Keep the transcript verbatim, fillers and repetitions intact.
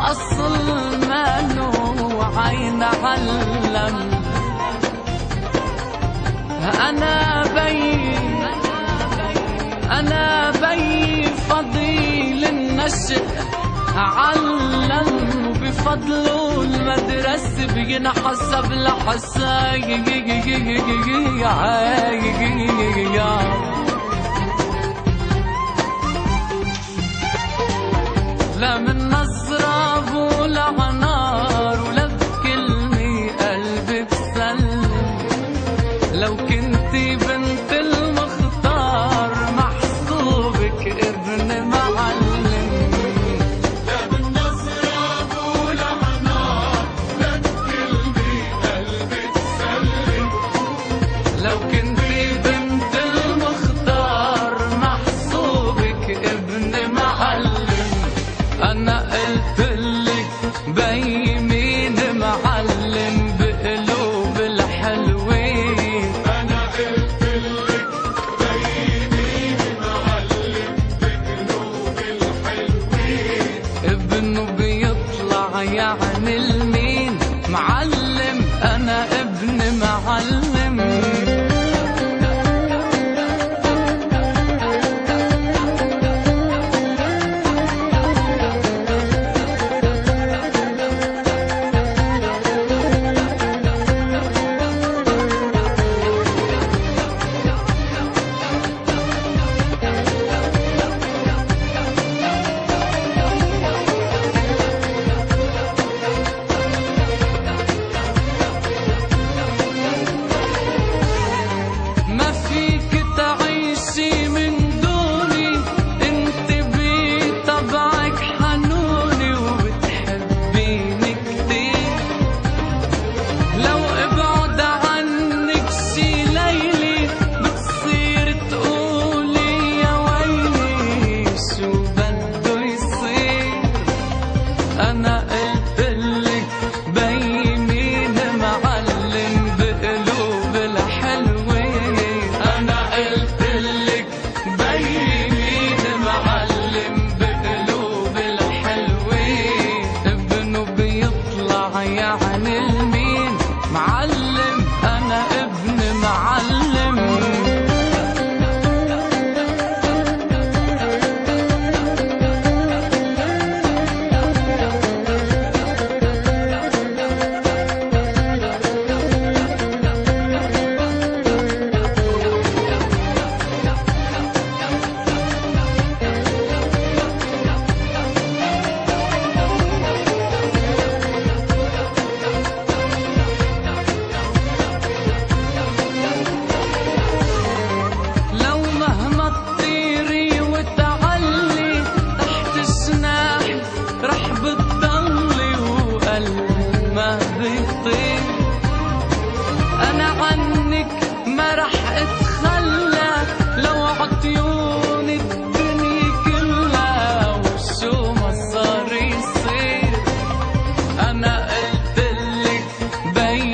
أصل منو عين علم. أنا بي أنا بي فضيل النشء علم، وبفضله المدرسة بينحسب لحسايا. لا من نظرة ولا نار ولا بكلمة قلبي بسلم. لو كنتي بنت المختار محسوبك ابن معلم. لا من نظرة ولا نار ولا بكلمة قلبي بسلم. لو كنتي بنت المختار محسوبك ابن معلم. أنا قلتلك بي مين معلم بقلوب الحلوين. أنا قلتلك بي مين معلم بقلوب الحلوين. ابنه بيطلع يعني المين معلم. أنا ابن معلم. أنا